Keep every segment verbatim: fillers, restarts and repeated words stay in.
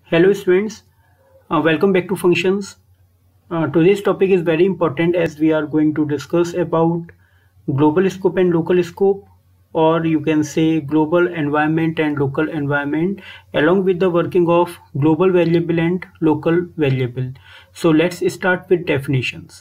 Hello students, uh, welcome back to functions. Uh, today's topic is very important as we are going to discuss about global scope and local scope, or you can say global environment and local environment, along with the working of global variable and local variable. So let's start with definitions.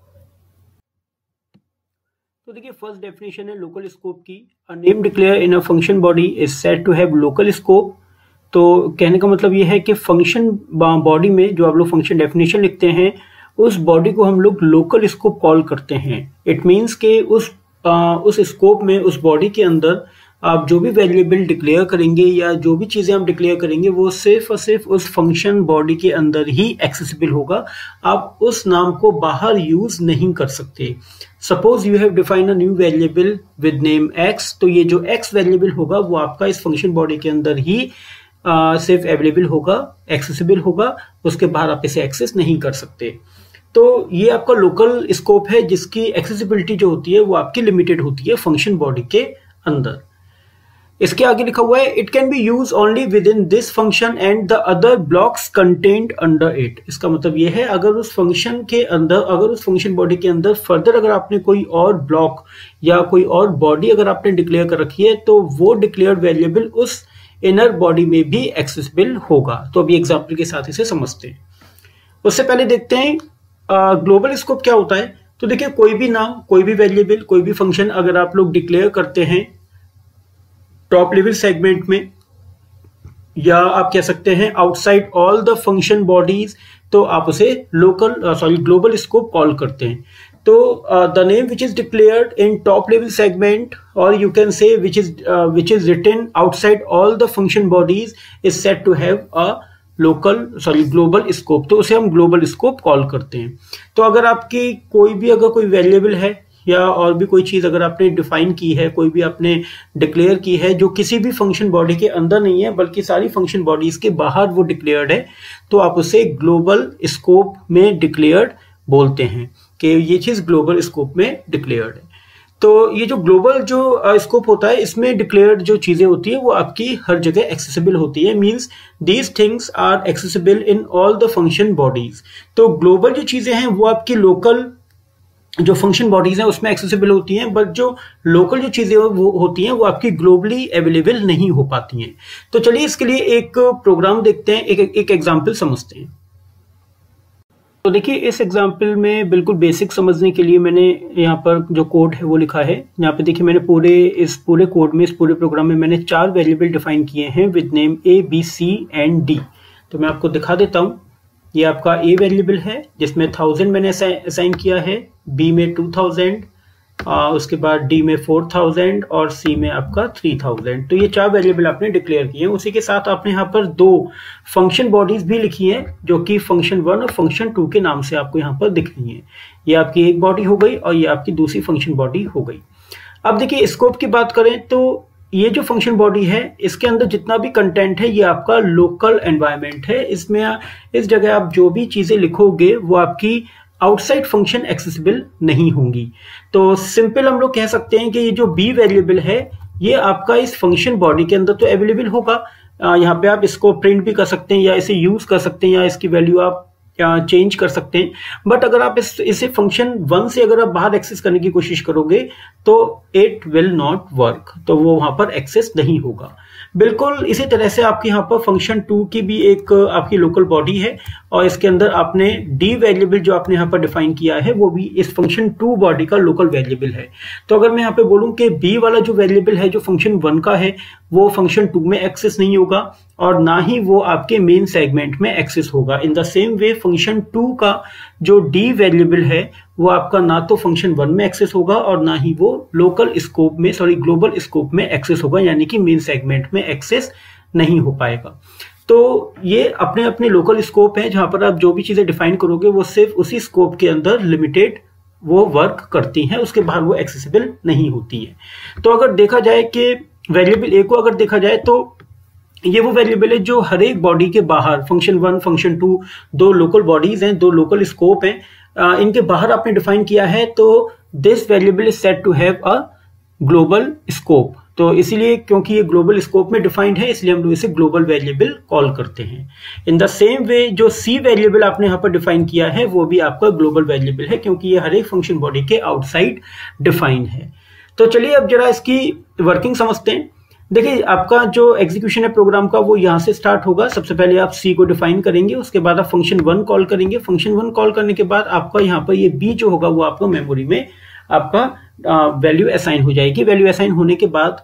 तो देखिए first definition है local scope की. A name declare in a function body is said to have local scope. तो कहने का मतलब ये है कि फंक्शन बॉडी में जो आप लोग फंक्शन डेफिनेशन लिखते हैं उस बॉडी को हम लोग लोकल स्कोप कॉल करते हैं. इट मीन्स के उस आ, उस स्कोप में उस बॉडी के अंदर आप जो भी वेरिएबल डिक्लेयर करेंगे या जो भी चीज़ें आप डिक्लेयर करेंगे वो सिर्फ और सिर्फ उस फंक्शन बॉडी के अंदर ही एक्सेसिबल होगा. आप उस नाम को बाहर यूज नहीं कर सकते. Suppose you have define a new variable with name X, तो ये जो एक्स वेरिएबल होगा वो आपका इस फंक्शन बॉडी के अंदर ही आ, सिर्फ अवेलेबल होगा, एक्सेसिबल होगा, उसके बाहर आप इसे एक्सेस नहीं कर सकते. तो ये आपका लोकल स्कोप है जिसकी एक्सेसिबिलिटी जो होती है वो आपकी लिमिटेड होती है फंक्शन बॉडी के अंदर. इसके आगे लिखा हुआ है it can be use only within this function and the other blocks content under it. इसका मतलब ये है अगर उस फंक्शन के अंदर, अगर उस फंक्शन बॉडी के अंदर फर्दर अगर आपने कोई और ब्लॉक या कोई और बॉडी अगर आपने डिक्लेयर कर रखी है तो वो डिक्लेयर्ड वेरिएबल उस इनर बॉडी में भी एक्सेसिबल होगा. तो अभी एग्जाम्पल के साथ इसे समझते हैं. उससे पहले देखते हैं ग्लोबल uh, स्कोप क्या होता है. तो देखिए कोई भी नाम, कोई भी वेरिएबल, कोई भी फंक्शन अगर आप लोग डिक्लेयर करते हैं टॉप लेवल सेगमेंट में या आप कह सकते हैं outside all the function bodies, तो आप उसे local sorry global scope call करते हैं. तो the name which is declared in top level segment और you can say which is which is written outside all the function bodies is said to have a local sorry global scope. तो उसे हम global scope call करते हैं. तो अगर आपकी कोई भी अगर कोई वेरिएबल है या और भी कोई चीज अगर आपने डिफाइन की है, कोई भी आपने डिक्लेयर की है जो किसी भी फंक्शन बॉडी के अंदर नहीं है बल्कि सारी फंक्शन बॉडीज के बाहर वो डिक्लेयर्ड है, तो आप उसे ग्लोबल स्कोप में डिक्लेयर्ड बोलते हैं कि ये चीज ग्लोबल स्कोप में डिक्लेयर्ड है. तो ये जो ग्लोबल जो स्कोप होता है इसमें डिक्लेयर्ड जो चीजें होती है वो आपकी हर जगह एक्सेसिबल होती है. Means these things are accessible in all the function bodies. तो ग्लोबल जो चीजें हैं वो आपकी लोकल जो फंक्शन बॉडीज हैं उसमें एक्सेसिबल होती हैं, बट जो लोकल जो चीजें वो होती हैं वो आपकी ग्लोबली अवेलेबल नहीं हो पाती हैं. तो चलिए इसके लिए एक प्रोग्राम देखते हैं, एक एक एग्जांपल समझते हैं. तो देखिए इस एग्जांपल में बिल्कुल बेसिक समझने के लिए मैंने यहाँ पर जो कोड है वो लिखा है. यहाँ पे देखिए मैंने पूरे इस पूरे कोड में, इस पूरे प्रोग्राम में मैंने चार वेरिएबल डिफाइन किए हैं with name A B C and D. तो मैं आपको दिखा देता हूँ. ये आपका ए वेरिएबल है जिसमें थाउजेंड मैंने असाइन किया है, बी में टू थाउजेंड, उसके बाद डी में फोर थाउजेंड और सी में आपका थ्री थाउजेंड. तो ये चार वेरिएबल आपने डिक्लेयर किए हैं. उसी के साथ आपने यहाँ पर दो फंक्शन बॉडीज भी लिखी हैं जो कि फंक्शन वन और फंक्शन टू के नाम से आपको यहाँ पर दिख रही है. ये आपकी एक बॉडी हो गई और ये आपकी दूसरी फंक्शन बॉडी हो गई. अब देखिए स्कोप की बात करें तो ये जो फंक्शन बॉडी है इसके अंदर जितना भी कंटेंट है ये आपका लोकल एनवायरनमेंट है. इसमें इस जगह आप जो भी चीजें लिखोगे वो आपकी आउटसाइड फंक्शन एक्सेसिबल नहीं होंगी. तो सिंपल हम लोग कह सकते हैं कि ये जो बी वेरिएबल है ये आपका इस फंक्शन बॉडी के अंदर तो अवेलेबल होगा. यहाँ पे आप इसको प्रिंट भी कर सकते हैं या इसे यूज कर सकते हैं या इसकी वैल्यू आप चेंज कर सकते हैं. बट अगर आप इस इसे फंक्शन वन से अगर आप बाहर एक्सेस करने की कोशिश करोगे तो इट विल नॉट वर्क, तो वो वहां पर एक्सेस नहीं होगा. बिल्कुल इसी तरह से आपके यहाँ पर फंक्शन टू की भी एक आपकी लोकल बॉडी है और इसके अंदर आपने डी वेरिएबल जो आपने यहाँ पर डिफाइन किया है वो भी इस फंक्शन टू बॉडी का लोकल वेरिएबल है. तो अगर मैं यहाँ पे बोलूँ कि बी वाला जो वेरिएबल है जो फंक्शन वन का है वो फंक्शन टू में एक्सेस नहीं होगा और ना ही वो आपके मेन सेगमेंट में एक्सेस होगा. In the same way function two का जो डी वेरिएबल है वो आपका ना तो फंक्शन वन में एक्सेस होगा और ना ही वो लोकल स्कोप में सॉरी ग्लोबल स्कोप में एक्सेस होगा, यानी कि मेन सेगमेंट में एक्सेस नहीं हो पाएगा. तो ये अपने अपने लोकल स्कोप है जहां पर आप जो भी चीजें डिफाइन करोगे वो सिर्फ उसी स्कोप के अंदर लिमिटेड वो वर्क करती हैं, उसके बाहर वो एक्सेसिबल नहीं होती है. तो अगर देखा जाए कि वेरिएबल ए को अगर देखा जाए तो ये वो वेरिएबल है जो हर एक बॉडी के बाहर फंक्शन वन फंक्शन टू दो लोकल बॉडीज हैं, दो लोकल स्कोप हैं, इनके बाहर आपने डिफाइन किया है. तो this variable is said to have a global scope. तो इसीलिए क्योंकि ये ग्लोबल स्कोप में डिफाइंड है इसलिए हम लोग इसे ग्लोबल वेरिएबल कॉल करते हैं। इन द सेम वे जो सी वेरिएबल आपने यहाँ पर डिफाइन किया है वो भी आपका ग्लोबल वेरिएबल है क्योंकि ये हर एक फंक्शन बॉडी के आउटसाइड डिफाइन है। तो चलिए अब जरा इसकी वर्किंग समझते हैं। देखिए आपका जो एग्जीक्यूशन है प्रोग्राम का वो यहाँ से स्टार्ट होगा। सबसे पहले आप सी को डिफाइन करेंगे, उसके बाद आप फंक्शन वन कॉल करेंगे। फंक्शन वन कॉल करने के बाद आपका यहाँ पर ये बी जो होगा वो आपको मेमोरी में आपका वैल्यू असाइन हो जाएगी। वैल्यू असाइन होने के बाद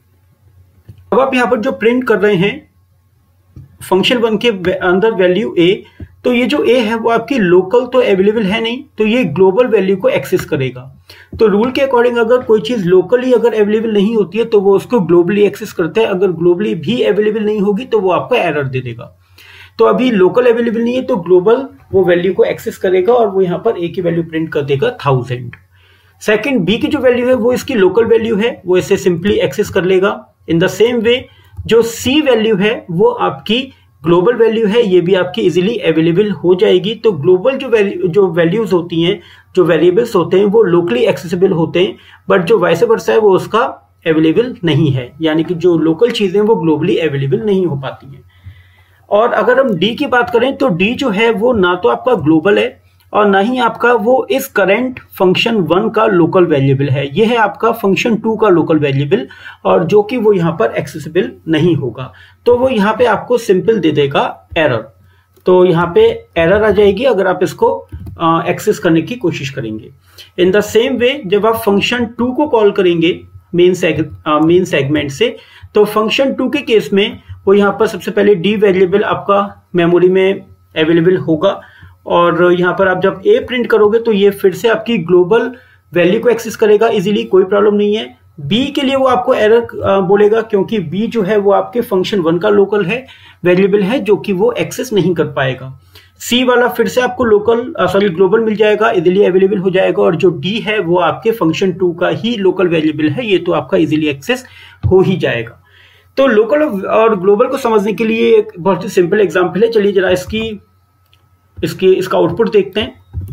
अब आप यहाँ पर जो प्रिंट कर रहे हैं फंक्शन वन के अंदर वैल्यू ए, तो ये जो ए है वो आपकी लोकल तो अवेलेबल है नहीं, तो ये ग्लोबल वैल्यू को एक्सेस करेगा। तो रूल के अकॉर्डिंग अगर कोई चीज लोकली अगर अवेलेबल नहीं होती है तो वो उसको ग्लोबली एक्सेस करता है, अगर ग्लोबली भी अवेलेबल नहीं होगी तो वो आपको एरर दे देगा। तो अभी लोकल अवेलेबल नहीं है तो ग्लोबल वो वैल्यू को एक्सेस करेगा और वो यहाँ पर ए की वैल्यू प्रिंट कर देगा थाउजेंड। सेकंड बी की जो वैल्यू है वो इसकी लोकल वैल्यू है, वो इसे सिंपली एक्सेस कर लेगा। इन द सेम वे जो सी वैल्यू है वो आपकी ग्लोबल वैल्यू है, ये भी आपकी इजीली अवेलेबल हो जाएगी। तो ग्लोबल जो वैल्यू जो वैल्यूज होती हैं, जो वेरिएबल्स होते हैं वो लोकली एक्सेसिबल होते हैं, बट जो वाइस वर्सा है वो उसका अवेलेबल नहीं है, यानी कि जो लोकल चीजें वो ग्लोबली अवेलेबल नहीं हो पाती हैं। और अगर हम डी की बात करें तो डी जो है वो ना तो आपका ग्लोबल है और ना ही आपका वो इस करंट फंक्शन वन का लोकल वेरिएबल है, ये है आपका फंक्शन टू का लोकल वेरिएबल और जो कि वो यहाँ पर एक्सेसिबल नहीं होगा। तो वो यहाँ पे आपको सिंपल दे देगा एरर। तो यहाँ पे एरर आ जाएगी अगर आप इसको एक्सेस करने की कोशिश करेंगे। इन द सेम वे जब आप फंक्शन टू को कॉल करेंगे मेन सेग, मेन सेगमेंट से, तो फंक्शन टू के केस में वो यहाँ पर सबसे पहले डी वेरिएबल आपका मेमोरी में अवेलेबल होगा और यहाँ पर आप जब ए प्रिंट करोगे तो ये फिर से आपकी ग्लोबल वैल्यू को एक्सेस करेगा इजीली, कोई प्रॉब्लम नहीं है। बी के लिए वो आपको एरर बोलेगा क्योंकि बी जो है वो आपके फंक्शन वन का लोकल है वेरिएबल है जो कि वो एक्सेस नहीं कर पाएगा। सी वाला फिर से आपको लोकल सॉरी ग्लोबल मिल जाएगा, इजीली अवेलेबल हो जाएगा और जो डी है वो आपके फंक्शन टू का ही लोकल वेरिएबल है, ये तो आपका इजीली एक्सेस हो ही जाएगा। तो लोकल और ग्लोबल को समझने के लिए एक बहुत ही सिंपल एग्जाम्पल है। चलिए जरा इसकी इसके इसका आउटपुट देखते हैं।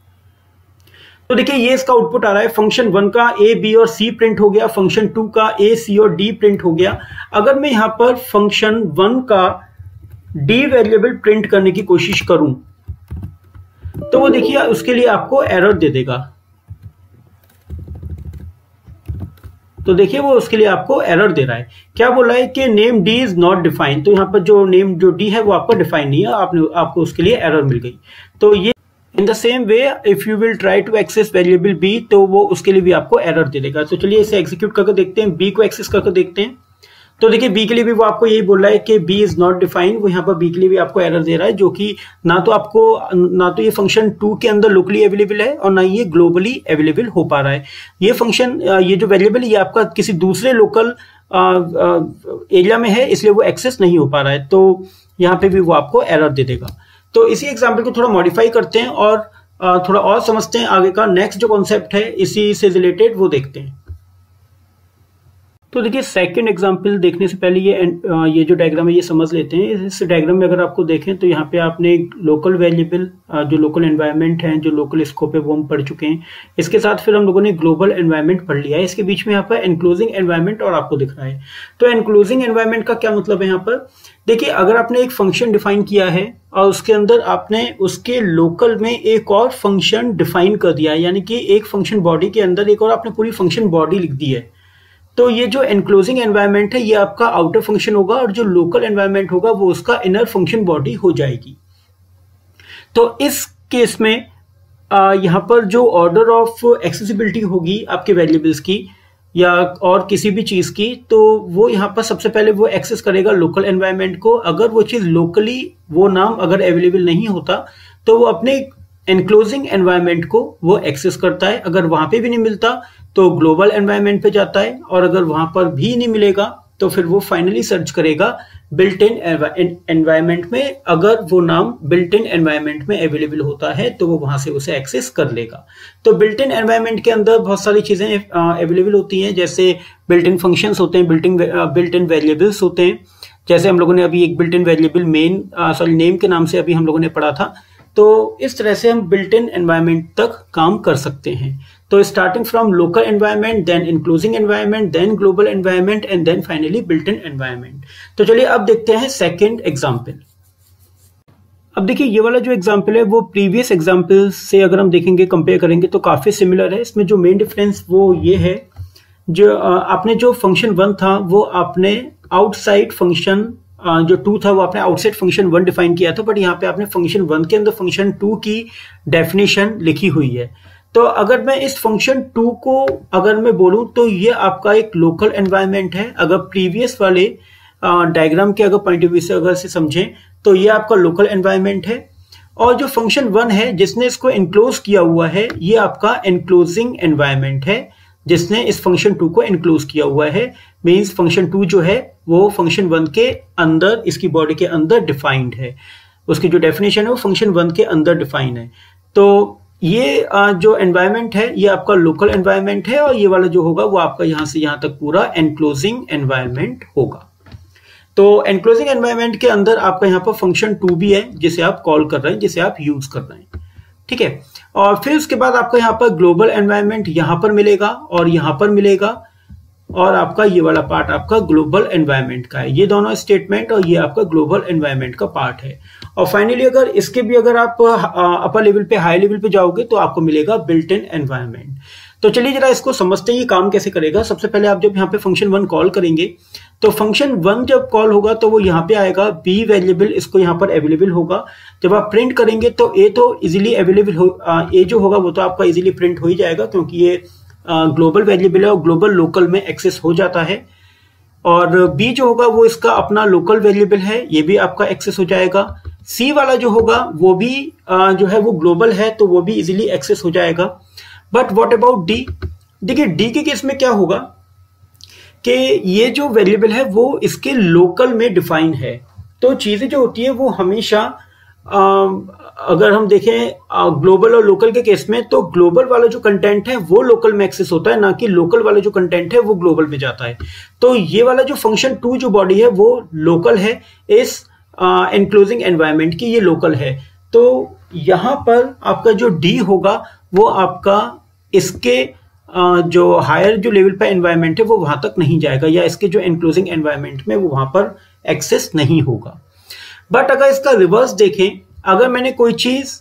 तो देखिए ये इसका आउटपुट आ रहा है, फंक्शन वन का ए बी और सी प्रिंट हो गया, फंक्शन टू का ए सी और डी प्रिंट हो गया। अगर मैं यहां पर फंक्शन वन का डी वेरिएबल प्रिंट करने की कोशिश करूं तो वो देखिए उसके लिए आपको एरर दे देगा। तो देखिए वो उसके लिए आपको एरर दे रहा है, क्या बोल रहा है कि name D is not defined. तो यहाँ पर जो नेम जो डी है वो आपको डिफाइन नहीं है, आपने आपको उसके लिए एरर मिल गई। तो ये in the same way if you will try to access variable B तो वो उसके लिए भी आपको एरर दे देगा। तो चलिए इसे एग्जीक्यूट करके देखते हैं, बी को एक्सेस करके देखते हैं। तो देखिए बी के लिए भी वो आपको यही बोल रहा है कि बी इज नॉट डिफाइंड, वो यहाँ पर बी के लिए भी आपको एरर दे रहा है जो कि ना तो आपको ना तो ये फंक्शन टू के अंदर लोकली अवेलेबल है और ना ये ग्लोबली अवेलेबल हो पा रहा है। ये फंक्शन ये जो वेरिएबल ये आपका किसी दूसरे लोकल एरिया में है इसलिए वो एक्सेस नहीं हो पा रहा है, तो यहाँ पे भी वो आपको एरर दे देगा। तो इसी एग्जाम्पल को थोड़ा मॉडिफाई करते हैं और थोड़ा और समझते हैं आगे का नेक्स्ट जो कॉन्सेप्ट है इसी से रिलेटेड वो देखते हैं। तो देखिए सेकंड एग्जांपल देखने से पहले ये ये जो डायग्राम है ये समझ लेते हैं। इस डायग्राम में अगर आपको देखें तो यहाँ पे आपने लोकल वेरिएबल जो लोकल एनवायरनमेंट है जो लोकल स्कोप है वो हम पढ़ चुके हैं। इसके साथ फिर हम लोगों ने ग्लोबल एनवायरनमेंट पढ़ लिया है। इसके बीच में यहाँ पर एनक्लोजिंग एनवायरनमेंट और आपको दिख रहा है। तो एनक्लोजिंग एनवायरनमेंट का क्या मतलब है यहाँ पर, देखिए अगर आपने एक फंक्शन डिफाइन किया है और उसके अंदर आपने उसके लोकल में एक और फंक्शन डिफाइन कर दिया है, यानी कि एक फंक्शन बॉडी के अंदर एक और आपने पूरी फंक्शन बॉडी लिख दी है, तो ये जो एनक्लोजिंग एनवायरनमेंट है ये आपका आउटर फंक्शन होगा और जो लोकल एनवायरनमेंट होगा वो उसका इनर फंक्शन बॉडी हो जाएगी। तो इस केस में यहाँ पर जो ऑर्डर ऑफ एक्सेसिबिलिटी होगी आपके वेरिएबल्स की या और किसी भी चीज की, तो वो यहाँ पर सबसे पहले वो एक्सेस करेगा लोकल एनवायरनमेंट को। अगर वो चीज लोकली वो नाम अगर अवेलेबल नहीं होता तो वो अपने एनक्लोजिंग एनवायरनमेंट को वो एक्सेस करता है। अगर वहां पे भी नहीं मिलता तो ग्लोबल एनवायरनमेंट पे जाता है और अगर वहां पर भी नहीं मिलेगा तो फिर वो फाइनली सर्च करेगा बिल्ट इन एनवायरनमेंट में। अगर वो नाम बिल्ट इन एनवायरनमेंट में अवेलेबल होता है तो वो वहां से उसे एक्सेस कर लेगा। तो बिल्ट इन एनवायरनमेंट के अंदर बहुत सारी चीजें अवेलेबल होती हैं, जैसे बिल्ट इन फंक्शंस होते हैं, built in built in variables होते हैं। जैसे हम लोगों ने अभी एक built in variable main sorry name के नाम से अभी हम लोगों ने पढ़ा था। तो इस तरह से हम बिल्ट इन एनवायरनमेंट तक काम कर सकते हैं। तो starting from local environment, then enclosing environment, then global environment and then finally built in environment. तो चलिए अब देखते हैं सेकेंड एग्जाम्पल। अब देखिए ये वाला जो एग्जाम्पल है वो प्रीवियस एग्जाम्पल से अगर हम देखेंगे, कंपेयर करेंगे तो काफी सिमिलर है। इसमें जो मेन डिफरेंस वो ये है, जो आपने जो फंक्शन वन था वो आपने आउटसाइड फंक्शन जो टू था वो आपने आउटसाइड फंक्शन वन डिफाइन किया था, बट यहाँ पे आपने फंक्शन वन के अंदर फंक्शन टू की डेफिनेशन लिखी हुई है। तो अगर मैं इस फंक्शन टू को अगर मैं बोलूं तो ये आपका एक लोकल एनवायरनमेंट है। अगर प्रीवियस वाले डायग्राम के अगर पॉइंट ऑफ व्यू से अगर से समझें तो ये आपका लोकल एनवायरनमेंट है, और जो फंक्शन वन है जिसने इसको एनक्लोज किया हुआ है ये आपका एनक्लोजिंग एनवायरनमेंट है, जिसने इस फंक्शन टू को एनक्लोज किया हुआ है। मींस फंक्शन टू जो है वो फंक्शन वन के अंदर, इसकी बॉडी के अंदर डिफाइंड है, उसकी जो डेफिनेशन है वो फंक्शन वन के अंदर डिफाइन है। तो ये जो एनवायरनमेंट है ये आपका लोकल एनवायरनमेंट है, और ये वाला जो होगा वो आपका यहां से यहां तक पूरा एनक्लोजिंग एनवायरनमेंट होगा। तो एनक्लोजिंग एनवायरनमेंट के अंदर आपका यहाँ पर फंक्शन टू भी है जिसे आप कॉल कर रहे हैं, जिसे आप यूज कर रहे हैं, ठीक है। और फिर उसके बाद आपका यहाँ पर ग्लोबल एनवायरनमेंट यहाँ पर मिलेगा और यहाँ पर मिलेगा, और आपका ये वाला पार्ट आपका ग्लोबल एनवायरनमेंट का है। ये दोनों स्टेटमेंट और ये आपका ग्लोबल एनवायरनमेंट का पार्ट है। और फाइनली अगर इसके भी अगर आप अपर लेवल पे, हाई लेवल पे जाओगे तो आपको मिलेगा बिल्ट इन एनवायरनमेंट। तो चलिए जरा इसको समझते हैं ये काम कैसे करेगा। सबसे पहले आप जब यहाँ पे फंक्शन वन कॉल करेंगे तो फंक्शन वन जब कॉल होगा तो वो यहाँ पे आएगा बी वेरिएबल, इसको यहाँ पर अवेलेबल होगा। जब आप प्रिंट करेंगे तो ए तो इजीली अवेलेबल हो, ए जो होगा वो तो आपका इजीली प्रिंट हो ही जाएगा, क्योंकि ये ग्लोबल वेरिएबल है और ग्लोबल लोकल में एक्सेस हो जाता है। और बी जो होगा वो इसका अपना लोकल वेरिएबल है, ये भी आपका एक्सेस हो जाएगा। सी वाला जो होगा वो भी आ, जो है वो ग्लोबल है, तो वो भी इजीली एक्सेस हो जाएगा। But what about D? देखिए डी के केस में क्या होगा कि ये जो वेरिएबल है वो इसके लोकल में डिफाइन है। तो चीजें जो होती है वो हमेशा आ, अगर हम देखें ग्लोबल और लोकल के केस में, तो ग्लोबल वाला जो कंटेंट है वो लोकल में एक्सेस होता है, ना कि लोकल वाला जो कंटेंट है वो ग्लोबल में जाता है। तो ये वाला जो फंक्शन टू जो बॉडी है वो लोकल है, इस एनक्लोजिंग एनवायरनमेंट की ये लोकल है। तो यहां पर आपका जो डी होगा वो आपका इसके Uh, जो हायर जो लेवल पर एनवायरनमेंट है वो वहां तक नहीं जाएगा, या इसके जो एनक्लोजिंग एनवायरनमेंट में वो वहां पर एक्सेस नहीं होगा। बट अगर इसका रिवर्स देखें, अगर मैंने कोई चीज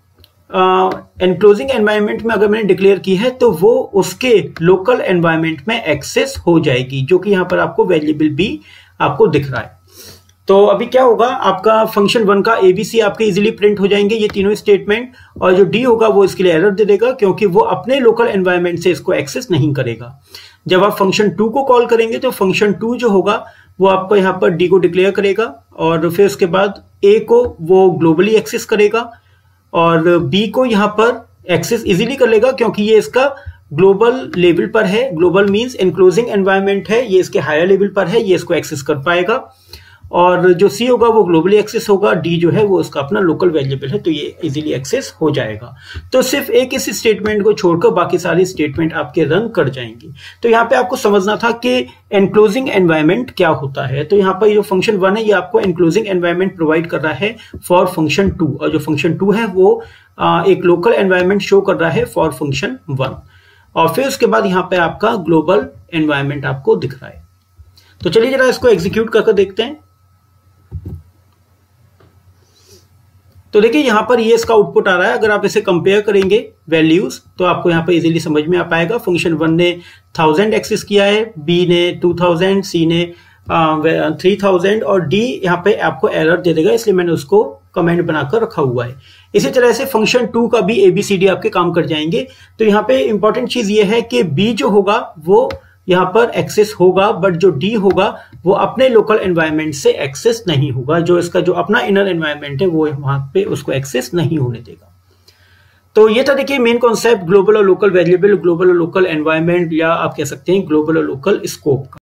एनक्लोजिंग एनवायरनमेंट में अगर मैंने डिक्लेयर की है तो वो उसके लोकल एनवायरनमेंट में एक्सेस हो जाएगी, जो कि यहां पर आपको वेरिएबल बी आपको दिख रहा है। तो अभी क्या होगा, आपका फंक्शन वन का एबीसी आपके इजीली प्रिंट हो जाएंगे ये तीनों स्टेटमेंट, और जो डी होगा वो इसके लिए एरर दे देगा, क्योंकि वो अपने लोकल एनवायरनमेंट से इसको एक्सेस नहीं करेगा। जब आप फंक्शन टू को कॉल करेंगे तो फंक्शन टू जो होगा वो आपको यहाँ पर डी को डिक्लेयर करेगा, और फिर उसके बाद ए को वो ग्लोबली एक्सेस करेगा, और बी को यहाँ पर एक्सेस इजीली कर लेगा, क्योंकि ये इसका ग्लोबल लेवल पर है। ग्लोबल मींस एनक्लोजिंग एनवायरनमेंट है, ये इसके हायर लेवल पर है, ये इसको एक्सेस कर पाएगा। और जो सी होगा वो ग्लोबली एक्सेस होगा, डी जो है वो उसका अपना लोकल वेरिएबल है, तो ये इजीली एक्सेस हो जाएगा। तो सिर्फ एक इस स्टेटमेंट को छोड़कर बाकी सारी स्टेटमेंट आपके रन कर जाएंगी। तो यहाँ पे आपको समझना था कि एनक्लोजिंग एनवायरनमेंट क्या होता है। तो यहाँ पर जो फंक्शन वन है ये आपको एनक्लोजिंग एनवायरनमेंट प्रोवाइड कर रहा है फॉर फंक्शन टू, और जो फंक्शन टू है वो एक लोकल एनवायरनमेंट शो कर रहा है फॉर फंक्शन वन। और फिर उसके बाद यहाँ पे आपका ग्लोबल एनवायरनमेंट आपको दिख रहा है। तो चलिए जरा इसको एग्जीक्यूट करके देखते हैं। तो देखिए यहाँ पर ये इसका आउटपुट आ रहा है। अगर आप इसे कंपेयर करेंगे वैल्यूज तो आपको यहाँ पर इजीली समझ में आ पाएगा। फंक्शन वन ने थाउजेंड एक्सेस किया है, बी ने टू थाउजेंड, सी ने थ्री थाउजेंड, और डी यहाँ पे आपको एरर दे देगा, इसलिए मैंने उसको कमेंट बनाकर रखा हुआ है। इसी तरह से फंक्शन टू का भी एबीसीडी आपके काम कर जाएंगे। तो यहाँ पे इंपॉर्टेंट चीज ये है कि बी जो होगा वो यहाँ पर एक्सेस होगा, बट जो डी होगा वो अपने लोकल एनवायरनमेंट से एक्सेस नहीं होगा। जो इसका जो अपना इनर एनवायरनमेंट है वो वहां पे उसको एक्सेस नहीं होने देगा। तो ये था देखिए मेन कॉन्सेप्ट ग्लोबल और लोकल वेरिएबल, ग्लोबल और लोकल एनवायरनमेंट, या आप कह सकते हैं ग्लोबल और लोकल स्कोप का।